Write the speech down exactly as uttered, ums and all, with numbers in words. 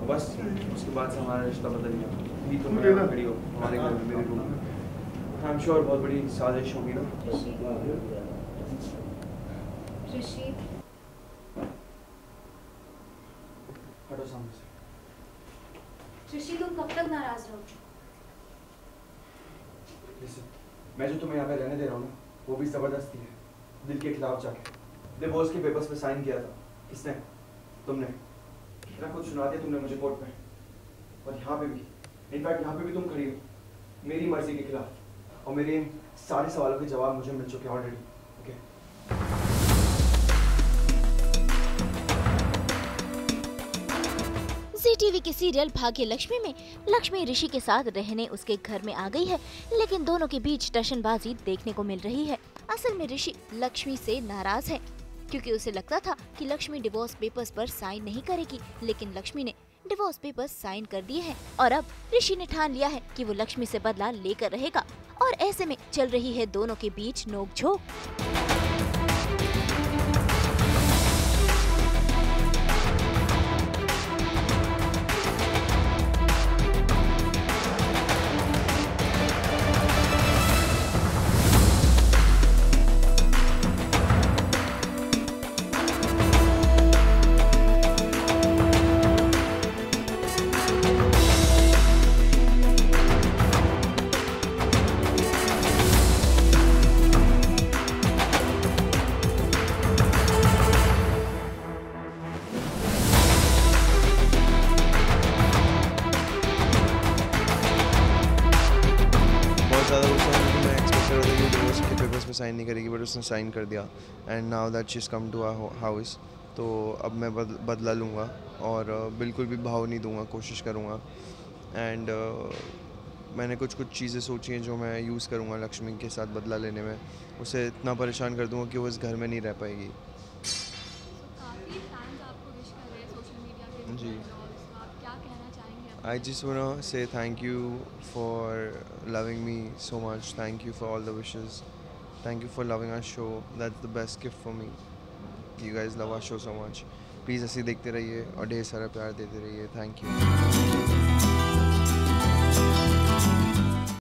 और बस उसके बाद से हमारा रिश्ता बदल गया। भी तुम यहाँ खड़ी हो हमारे घर में, मेरे रूम में। आई एम श्योर बहुत बड़ी साजिश होगी ना। ऋषि, हटो सामने से। ऋषि तुम कब तक नाराज रहोगे? मैं जो तुम्हें यहाँ पे रहने दे रहा हूँ ना, वो भी जबरदस्ती है, दिल के खिलाफ जाके। डिवोर्स के पेपर्स पे साइन किया था। किसने? तुमने। कितना कुछ सुना दिया तुमने मुझे कोर्ट में, और यहाँ पे भी, इनफैक्ट यहाँ पे भी तुम खड़ी हो मेरी मर्जी के खिलाफ, और मेरे इन सारे सवालों के जवाब मुझे मिल चुके हैं ऑलरेडी। ओके जी टीवी के सीरियल भाग्य लक्ष्मी में लक्ष्मी ऋषि के साथ रहने उसके घर में आ गई है, लेकिन दोनों के बीच टशनबाजी देखने को मिल रही है। असल में ऋषि लक्ष्मी से नाराज है, क्योंकि उसे लगता था कि लक्ष्मी डिवोर्स पेपर्स पर साइन नहीं करेगी, लेकिन लक्ष्मी ने डिवोर्स पेपर्स साइन कर दिए हैं। और अब ऋषि ने ठान लिया है कि वो लक्ष्मी से बदला लेकर रहेगा, और ऐसे में चल रही है दोनों के बीच नोकझोंक। ज़्यादा गुस्सा हूँ कि मैं एक्सपेक्ट कर रहा था कि डिवोर्स के पेपर्स में साइन नहीं करेगी, बट उसने साइन कर दिया। And now that she is come to our house, तो अब मैं बद, बदला लूँगा और uh, बिल्कुल भी भाव नहीं दूँगा, कोशिश करूँगा। एंड uh, मैंने कुछ कुछ चीज़ें सोची हैं जो मैं यूज़ करूँगा लक्ष्मी के साथ बदला लेने में। उसे इतना परेशान कर दूँगा कि वो इस घर में नहीं रह पाएगी। जी, I just wanna say thank you for loving me so much. Thank you for all the wishes. Thank you for loving our show. That's the best gift for me. You guys love our show so much. Please ऐसे देखते रहिए और ढेर सारा प्यार देते रहिए. Thank you.